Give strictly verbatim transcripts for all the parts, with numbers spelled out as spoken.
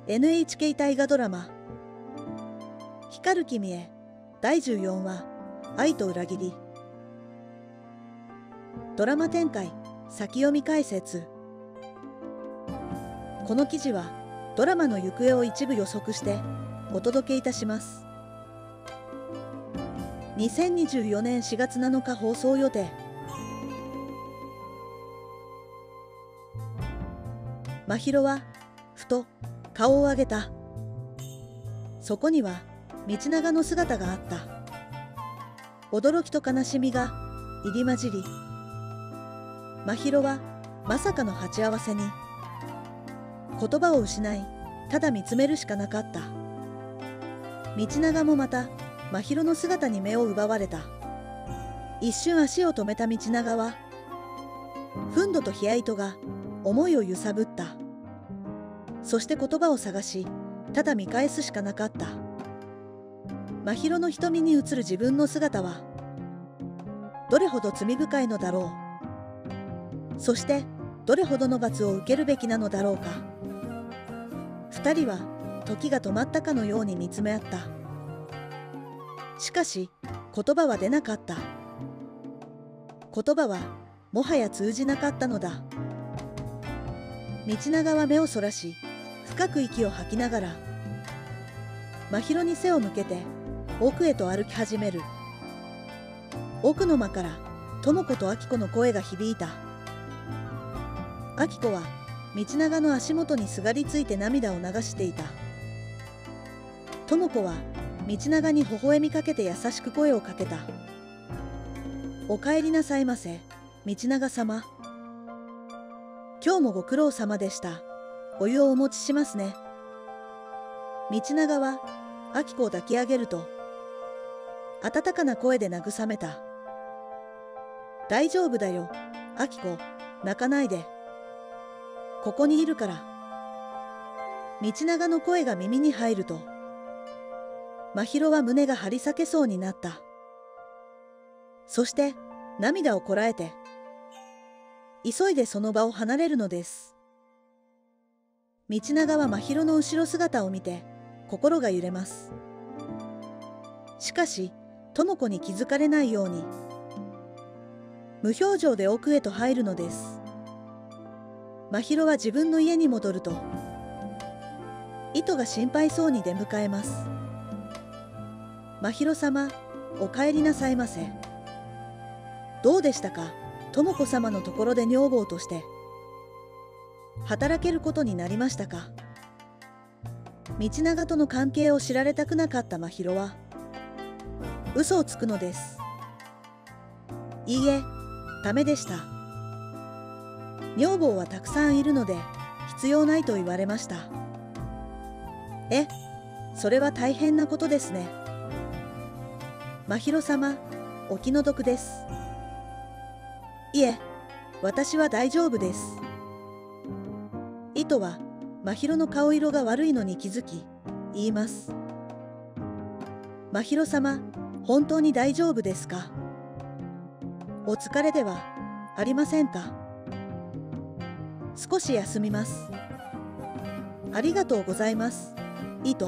エヌエイチケー 大河ドラマ「光る君へ」だいじゅうよんわ「愛と裏切り」。ドラマ展開先読み解説。この記事はドラマの行方を一部予測してお届けいたします。にせんにじゅうよねんしがつなのか放送予定。真宙はふと顔を上げた。そこには道長の姿があった。驚きと悲しみが入り混じり、真宙はまさかの鉢合わせに言葉を失い、ただ見つめるしかなかった。道長もまた真宙の姿に目を奪われた。一瞬足を止めた道長は憤怒と悲哀とが思いを揺さぶった。そして言葉を探し、ただ見返すしかなかった。真宙の瞳に映る自分の姿はどれほど罪深いのだろう。そしてどれほどの罰を受けるべきなのだろうか。二人は時が止まったかのように見つめ合った。しかし言葉は出なかった。言葉はもはや通じなかったのだ。道長は目をそらし、深く息を吐きながら真宙に背を向けて奥へと歩き始める。奥の間から智子と明子の声が響いた。明子は道長の足元にすがりついて涙を流していた。智子は道長に微笑みかけて優しく声をかけた。お帰りなさいませ、道長様。今日もご苦労様でした。お湯をお持ちしますね。道長は明子を抱き上げると温かな声で慰めた。大丈夫だよ、明子、泣かないで。ここにいるから。道長の声が耳に入ると真宙は胸が張り裂けそうになった。そして涙をこらえて急いでその場を離れるのです。道長は真宙の後ろ姿を見て心が揺れます。しかし智子に気づかれないように無表情で奥へと入るのです。真宙は自分の家に戻ると糸が心配そうに出迎えます。真宙様、お帰りなさいませ。どうでしたか、智子様のところで女房として働けることになりましたか。道長との関係を知られたくなかった真宙は嘘をつくのです。いいえ、ダメでした。女房はたくさんいるので必要ないと言われました。え、それは大変なことですね。真宙様、お気の毒です。いえ、私は大丈夫です。糸は真宙の顔色が悪いのに気づき言います。真宙様、本当に大丈夫ですか。お疲れではありませんか。少し休みます。ありがとうございます、糸。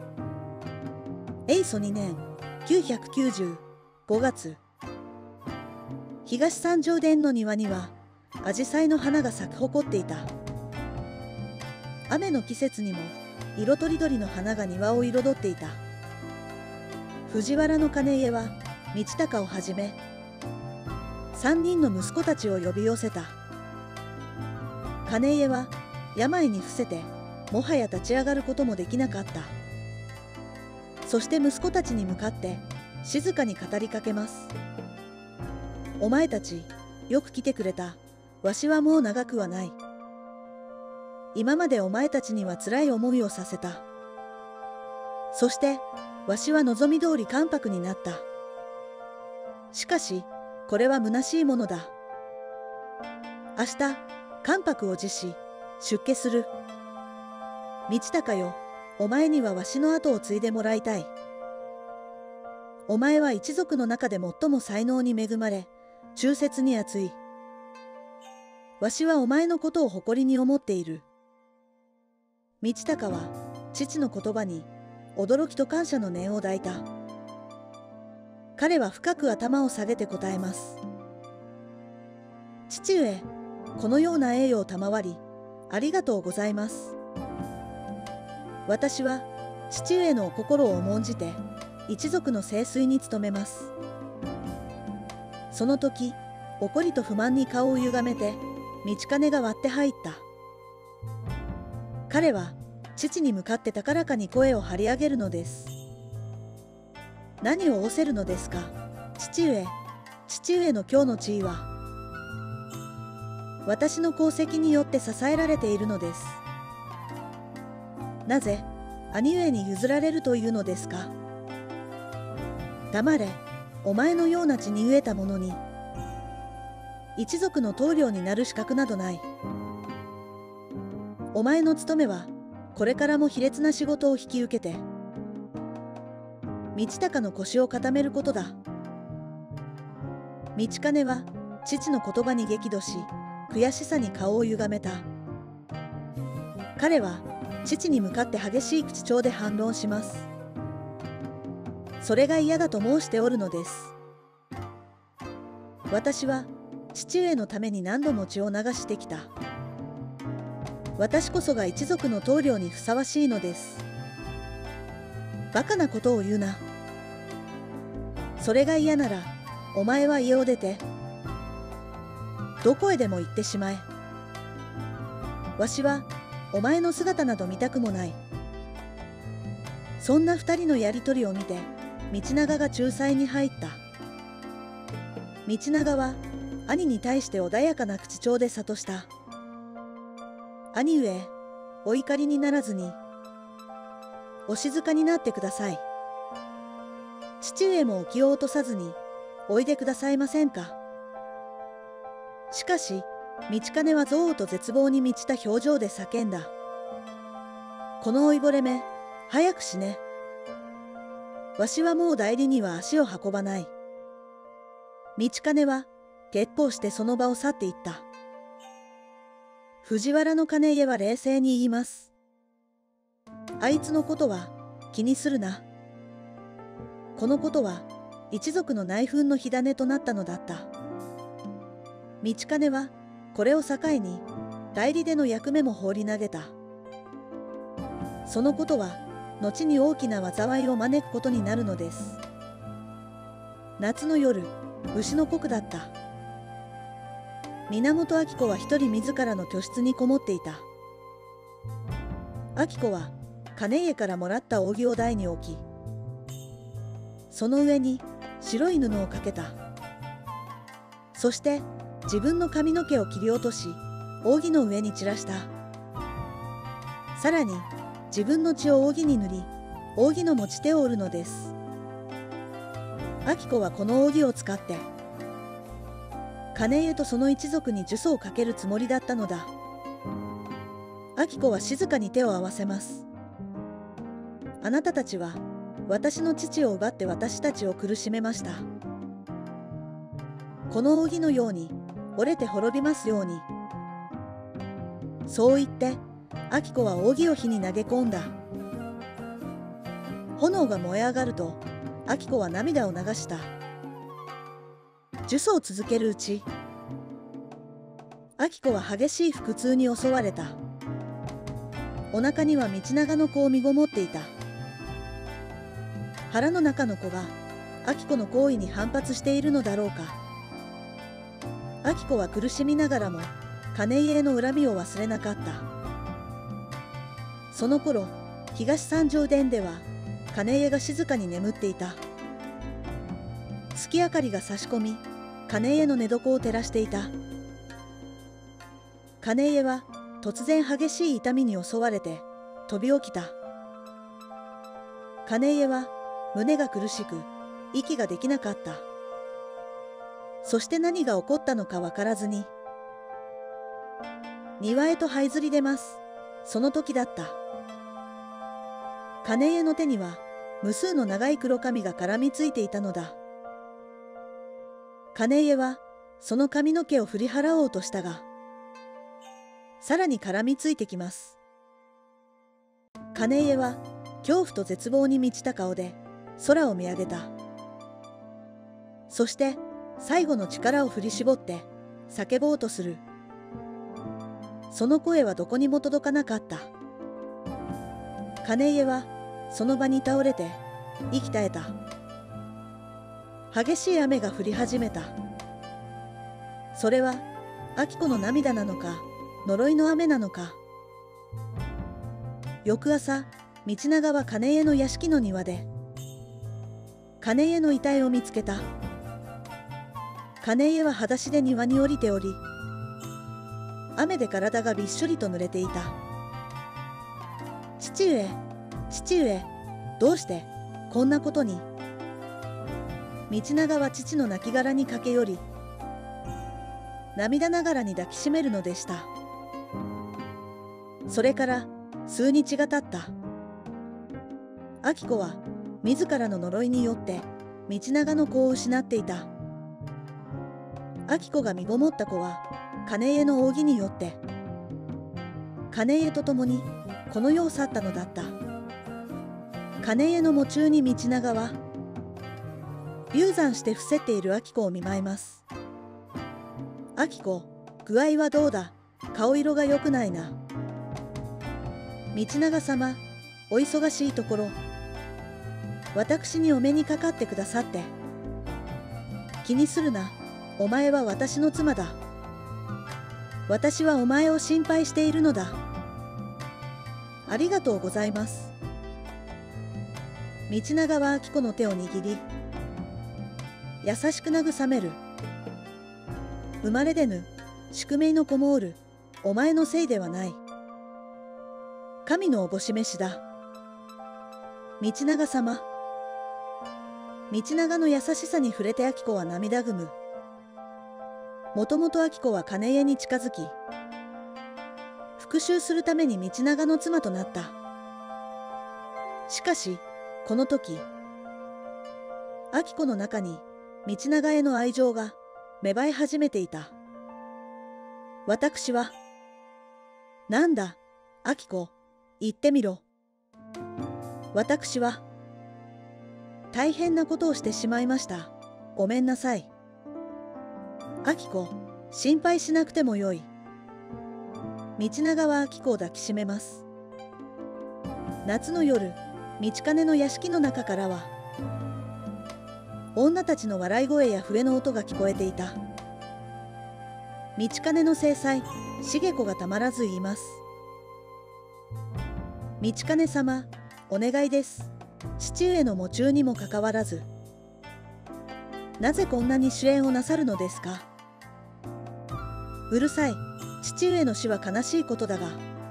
永祖にねんきゅうひゃくきゅうじゅうごがつ、東三条殿の庭にはアジサイの花が咲き誇っていた。雨の季節にも色とりどりの花が庭を彩っていた。藤原の兼家は道隆をはじめ三人の息子たちを呼び寄せた。兼家は病に伏せてもはや立ち上がることもできなかった。そして息子たちに向かって静かに語りかけます。お前たちよく来てくれた。わしはもう長くはない。今までお前たちにはつらい思いをさせた。そしてわしは望み通り関白になった。しかしこれは虚しいものだ。明日関白を辞し出家する。道隆よ、お前にはわしの後を継いでもらいたい。お前は一族の中で最も才能に恵まれ忠節に厚い。わしはお前のことを誇りに思っている。道隆は父の言葉に驚きと感謝の念を抱いた。彼は深く頭を下げて答えます。父上、このような栄誉を賜り、ありがとうございます。私は父上の心を重んじて、一族の清水に努めます。その時、怒りと不満に顔をゆがめて、道金が割って入った。彼は父に向かって高らかに声を張り上げるのです。何を仰せるのですか、父上。父上の今日の地位は、私の功績によって支えられているのです。なぜ、兄上に譲られるというのですか。黙れ、お前のような血に飢えた者に、一族の棟梁になる資格などない。お前の務めは、これからも卑劣な仕事を引き受けて、道高の腰を固めることだ。道金は、父の言葉に激怒し、悔しさに顔をゆがめた。彼は、父に向かって激しい口調で反論します。それが嫌だと申しておるのです。私は、父上のために何度も血を流してきた。私こそが一族の棟梁にふさわしいのです。バカなことを言うな。それが嫌なら、お前は家を出て、どこへでも行ってしまえ。わしは、お前の姿など見たくもない。そんな二人のやりとりを見て、道長が仲裁に入った。道長は、兄に対して穏やかな口調で諭した。兄上、お怒りにならずに、お静かになってください。父上もお気を落とさずに、おいでくださいませんか。しかし、道金は憎悪と絶望に満ちた表情で叫んだ。この老いぼれめ、早く死ね。わしはもう代理には足を運ばない。道金は、結構してその場を去っていった。藤原の金家は冷静に言います。あいつのことは気にするな。このことは一族の内紛の火種となったのだった。道金はこれを境に代理での役目も放り投げた。そのことは後に大きな災いを招くことになるのです。夏の夜、牛の刻だった。源明子は一人自らの居室にこもっていた。明子は金家からもらった扇を台に置き、その上に白い布をかけた。そして自分の髪の毛を切り落とし、扇の上に散らした。さらに自分の血を扇に塗り、扇の持ち手を折るのです。明子はこの扇を使って金家とその一族に呪詛をかけるつもりだったのだ。明子は静かに手を合わせます。あなたたちは私の父を奪って私たちを苦しめました。この扇のように折れて滅びますように。そう言って明子は扇を火に投げ込んだ。炎が燃え上がると明子は涙を流した。呪詛を続けるうち、明子は激しい腹痛に襲われた。お腹には道長の子を身ごもっていた。腹の中の子が明子の行為に反発しているのだろうか。明子は苦しみながらも金家への恨みを忘れなかった。その頃、東三条殿では金家が静かに眠っていた。月明かりが差し込み、金家の寝床を照らしていた。金家は突然激しい痛みに襲われて飛び起きた。金家は胸が苦しく息ができなかった。そして何が起こったのかわからずに庭へと這いずり出ます。その時だった。金家の手には無数の長い黒髪が絡みついていたのだ。金家はその髪の毛を振り払おうとしたが、さらに絡みついてきます。 金家は恐怖と絶望に満ちた顔で空を見上げた。そして最後の力を振り絞って叫ぼうとする。その声はどこにも届かなかった。金家はその場に倒れて息絶えた。激しい雨が降り始めた。それは明子の涙なのか呪いの雨なのか。翌朝、道長は金家の屋敷の庭で金家の遺体を見つけた。金家は裸足で庭に降りており、雨で体がびっしょりと濡れていた。父上、父上、どうしてこんなことに。道長は父の亡骸に駆け寄り、涙ながらに抱きしめるのでした。それから数日が経った。明子は自らの呪いによって道長の子を失っていた。明子が身ごもった子は金家の扇によって金家と共にこの世を去ったのだった。金家の喪中に道長は流産して伏せっている明子を見舞います。明子、具合はどうだ。顔色が良くないな。道長様、お忙しいところ私にお目にかかってくださって。気にするな、お前は私の妻だ。私はお前を心配しているのだ。ありがとうございます。道長は明子の手を握り、優しく慰める。生まれでぬ宿命の子もおる。お前のせいではない。神のおぼし飯だ。道長様。道長の優しさに触れて明子は涙ぐむ。もともと明子は金家に近づき、復讐するために道長の妻となった。しかしこの時、明子の中に道長への愛情が芽生え始めていた。私は、なんだ、明子、言ってみろ。私は、大変なことをしてしまいました。ごめんなさい。明子、心配しなくてもよい。道長は明子を抱きしめます。夏の夜、道兼の屋敷の中からは、女たちの笑い声や笛の音が聞こえていた。道兼の正妻、重子がたまらず言います。道兼様、お願いです。父上の喪中にもかかわらず、なぜこんなに主演をなさるのですか。うるさい。父上の死は悲しいことだが、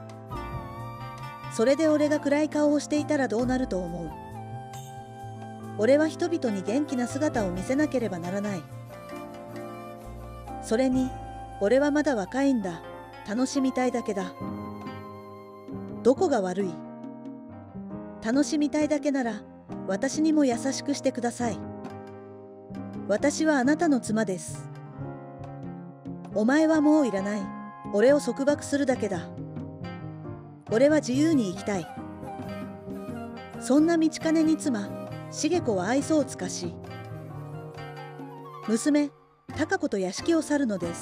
それで俺が暗い顔をしていたらどうなると思う。俺は人々に元気な姿を見せなければならない。それに俺はまだ若いんだ。楽しみたいだけだ。どこが悪い。楽しみたいだけなら私にも優しくしてください。私はあなたの妻です。お前はもういらない。俺を束縛するだけだ。俺は自由に生きたい。そんな道兼に妻、重子は愛想を尽かし、娘、貴子と屋敷を去るのです。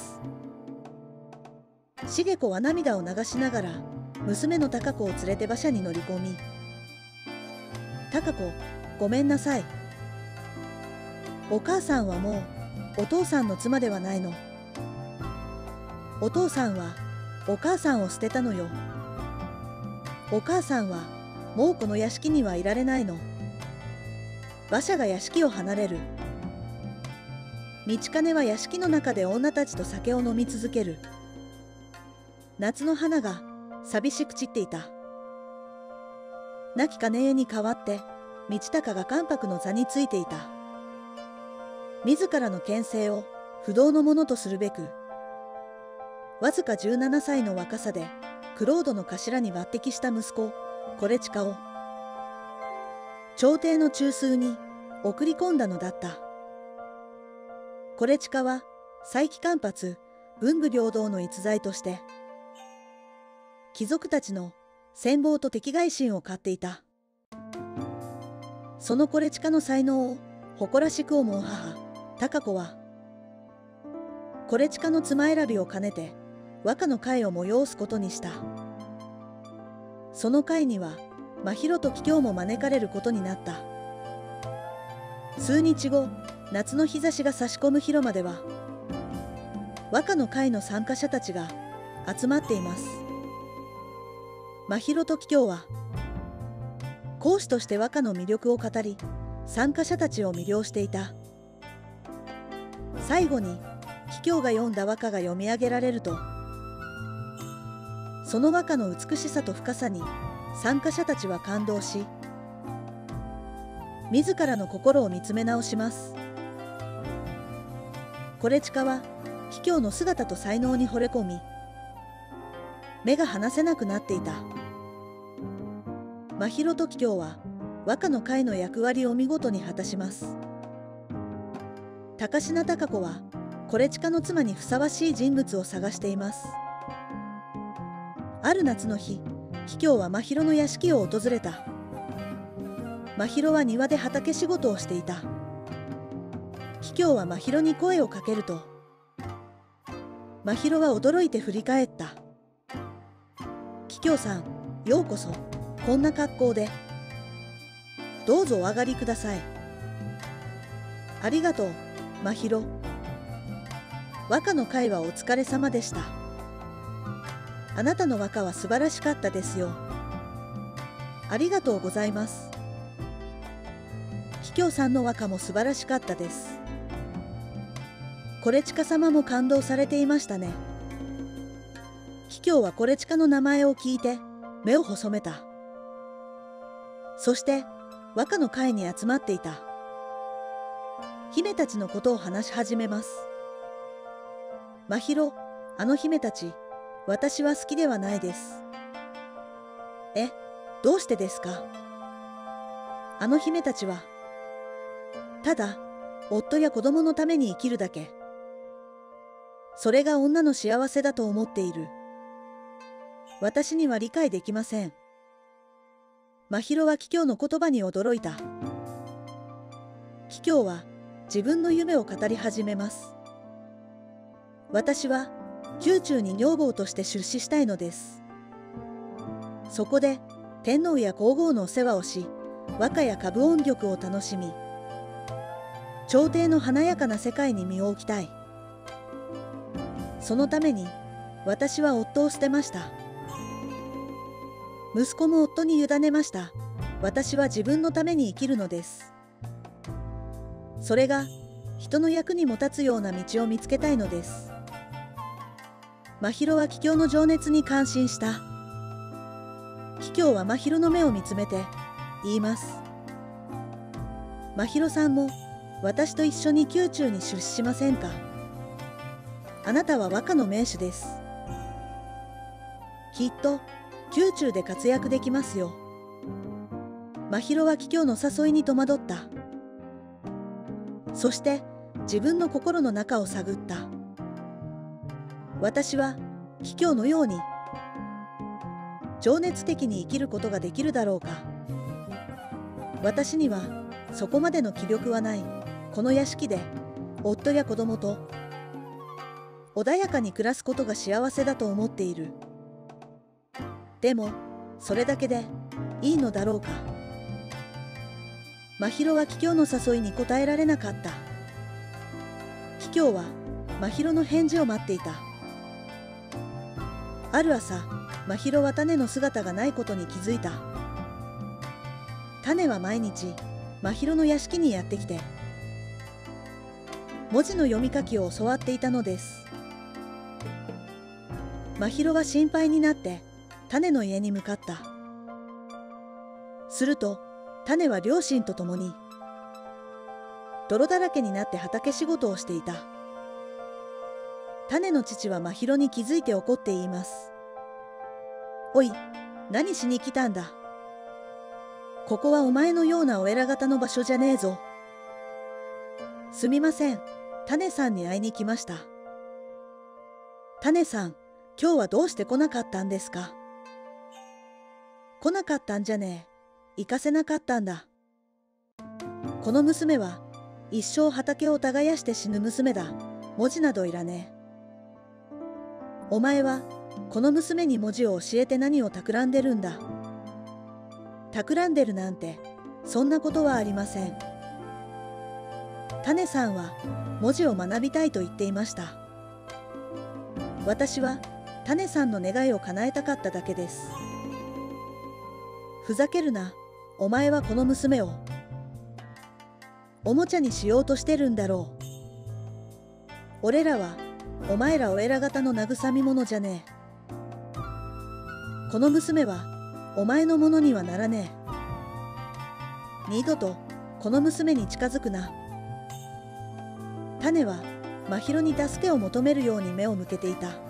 重子は涙を流しながら、娘の貴子を連れて馬車に乗り込み、貴子、ごめんなさい。お母さんはもう、お父さんの妻ではないの。お父さんは、お母さんを捨てたのよ。お母さんは、もうこの屋敷にはいられないの。馬車が屋敷を離れる。道兼は屋敷の中で女たちと酒を飲み続ける。夏の花が寂しく散っていた。亡き金家に代わって道隆が関白の座についていた。自らの権勢を不動のものとするべく、わずかじゅうななさいの若さでクロードの頭に抜擢した息子コレチカを朝廷の中枢に送り込んだのだった。コレチカは再起間髪文武両道の逸材として貴族たちの羨望と敵外心を買っていた。そのコレチカの才能を誇らしく思う母、貴子は、コレチカの妻選びを兼ねて、和歌の会を催すことにした。その会には、真宙と桔梗も招かれることになった。数日後、夏の日差しが差し込む広間では、和歌の会の参加者たちが集まっています。真宙と桔梗は、講師として和歌の魅力を語り、参加者たちを魅了していた。最後に、桔梗が読んだ和歌が読み上げられると、その和歌の美しさと深さに参加者たちは感動し、自らの心を見つめ直します。コレチカは桔梗の姿と才能に惚れ込み、目が離せなくなっていた。真宙と桔梗は和歌の会の役割を見事に果たします。高階貴子はコレチカの妻にふさわしい人物を探しています。ある夏の日、桔梗は真宙の屋敷を訪れた。真宙は庭で畑仕事をしていた。桔梗は真宙に声をかけると、真宙は驚いて振り返った。桔梗さん、ようこそ。こんな格好で。どうぞお上がりください。ありがとう、真宙。和歌の会はお疲れ様でした。あなたの和歌は素晴らしかったですよ。ありがとうございます。桔梗さんの和歌も素晴らしかったです。コレチカ様も感動されていましたね。桔梗はコレチカの名前を聞いて目を細めた。そして和歌の会に集まっていた姫たちのことを話し始めます。真宙、あの姫たち、私は好きではないです。え、どうしてですか？あの姫たちは、ただ、夫や子供のために生きるだけ。それが女の幸せだと思っている。私には理解できません。真宙は桔梗の言葉に驚いた。桔梗は自分の夢を語り始めます。私は宮中に女房として出仕したいのです。そこで天皇や皇后のお世話をし、和歌や歌舞音曲を楽しみ、朝廷の華やかな世界に身を置きたい。そのために私は夫を捨てました。息子も夫に委ねました。私は自分のために生きるのです。それが人の役にも立つような道を見つけたいのです。真宙は桔梗の情熱に感心した。桔梗は真宙の目を見つめて言います。真宙さんも私と一緒に宮中に出仕しませんか？あなたは和歌の名手です。きっと宮中で活躍できますよ。真宙は桔梗の誘いに戸惑った。そして自分の心の中を探った。私は桔梗のように情熱的に生きることができるだろうか。私にはそこまでの気力はない。この屋敷で夫や子供と穏やかに暮らすことが幸せだと思っている。でもそれだけでいいのだろうか。真宙は桔梗の誘いに応えられなかった。桔梗は真宙の返事を待っていた。ある朝、真宙は種の姿がないことに気づいた。種は毎日真宙の屋敷にやってきて文字の読み書きを教わっていたのです。真宙は心配になって種の家に向かった。すると種は両親と共に泥だらけになって畑仕事をしていた。種の父は真宙に気づいて怒って言います。おい、何しに来たんだ。ここはお前のようなお偉方の場所じゃねえぞ。すみません、種さんに会いに来ました。種さん、今日はどうして来なかったんですか。 来なかったんじゃねえ。行かせなかったんだ。この娘は一生畑を耕して死ぬ娘だ。文字などいらねえ。お前はこの娘に文字を教えて何を企んでるんだ。企んでるなんてそんなことはありません。種さんは文字を学びたいと言っていました。私は種さんの願いを叶えたかっただけです。ふざけるな。お前はこの娘をおもちゃにしようとしてるんだろう。俺らはお前らお偉方の慰み者じゃねえ。この娘はお前のものにはならねえ。二度とこの娘に近づくな。種は真宙に助けを求めるように目を向けていた。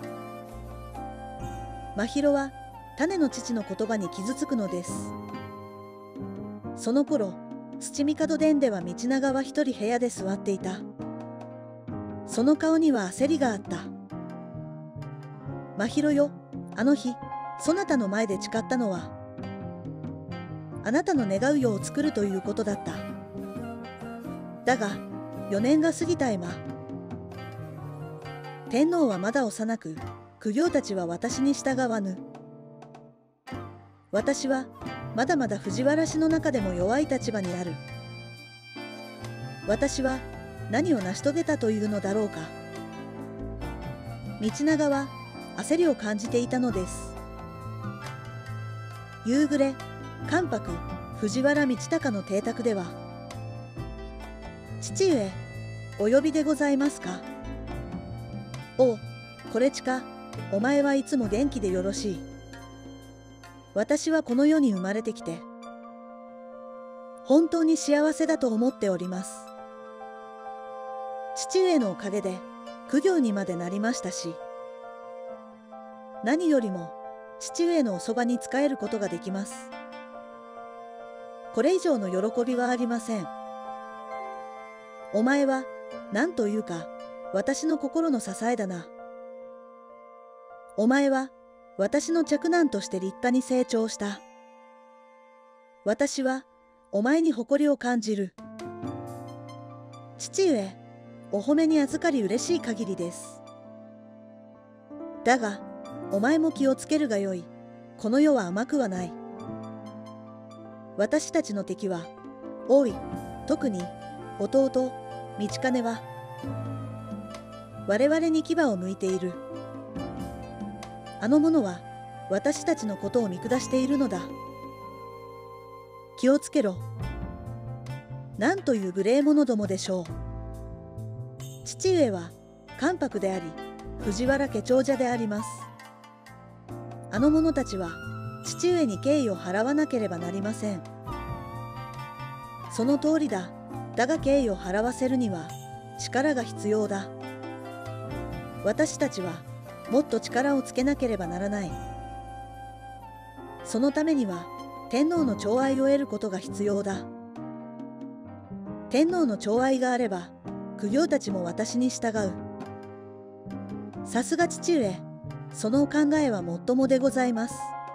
真宙は種の父の言葉に傷つくのです。その頃土御門殿では道長は一人部屋で座っていた。その顔には焦りがあった。真宙よ、あの日そなたの前で誓ったのはあなたの願う世を作るということだった。だがよねんが過ぎた今、天皇はまだ幼く、公卿たちは私に従わぬ。私はまだまだ藤原氏の中でも弱い立場にある。私は何を成し遂げたというのだろうか。道長は焦りを感じていたのです。夕暮れ、関白藤原道隆の邸宅では、父上、お呼びでございますか。おう、これちか、お前はいつも元気でよろしい。私はこの世に生まれてきて、本当に幸せだと思っております。父上のおかげで、公卿にまでなりましたし、何よりも父上のおそばに仕えることができます。これ以上の喜びはありません。お前は何というか私の心の支えだな。お前は私の嫡男として立派に成長した。私はお前に誇りを感じる。父上、お褒めに預かり嬉しい限りです。だがお前も気をつけるがよい。この世は甘くはない。私たちの敵は多い。特に弟道兼は我々に牙を向いている。あの者は私たちのことを見下しているのだ。気をつけろ。なんという無礼者どもでしょう。父上は関白であり藤原家長者であります。あの者たちは父上に敬意を払わなければなりません。その通りだ。だが敬意を払わせるには力が必要だ。私たちはもっと力をつけなければならない。そのためには天皇の寵愛を得ることが必要だ。天皇の寵愛があれば公卿たちも私に従う。さすが父上、そのお考えはもっともでございます。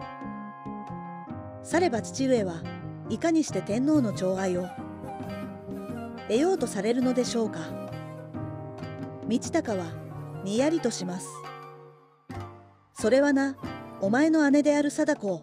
されば父上はいかにして天皇の寵愛を得ようとされるのでしょうか。道隆はにやりとします。それはな、お前の姉である貞子を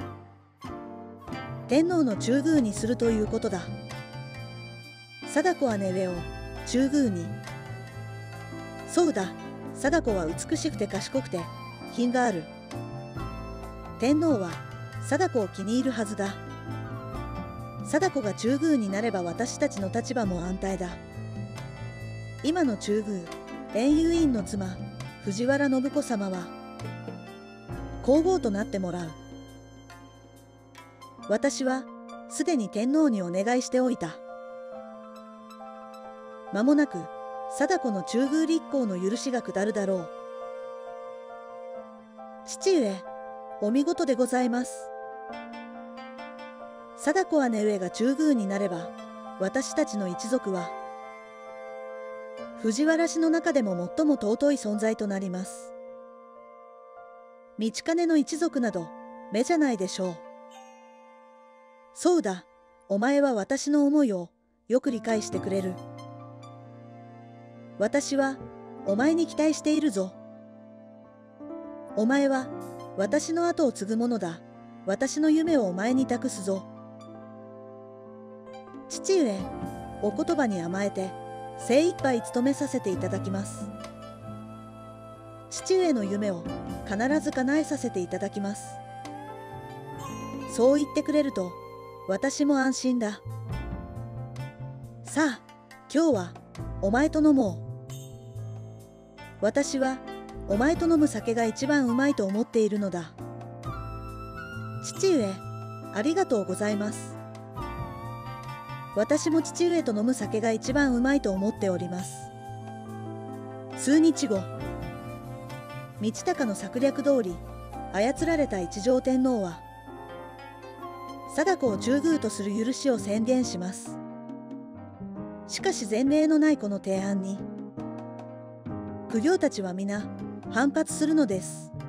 天皇の中宮にするということだ。貞子姉上を中宮に。そうだ、貞子は美しくて賢くて品がある。天皇は貞子を気に入るはずだ。貞子が中宮になれば私たちの立場も安泰だ。今の中宮蓮友院の妻藤原信子様は皇后となってもらう。私はすでに天皇にお願いしておいた。間もなく貞子の中宮立候の許しが下るだろう。父上、お見事でございます。貞子姉上が中宮になれば私たちの一族は藤原氏の中でも最も尊い存在となります。道兼の一族など目じゃないでしょう。 そうだ、お前は私の思いをよく理解してくれる。私はお前に期待しているぞ。お前は私の後を継ぐものだ。私の夢をお前に託すぞ。父上、お言葉に甘えて精一杯務めさせていただきます。父上の夢を必ず叶えさせていただきます。そう言ってくれると私も安心だ。さあ、今日はお前と飲もう。私はお前と飲む酒が一番うまいと思っているのだ。父上、ありがとうございます。私も父上と飲む酒が一番うまいと思っております。数日後、道隆の策略通り操られた一条天皇は貞子を中宮とする許しを宣言します。しかし前例のないこの提案に公卿たちは皆反発するのです。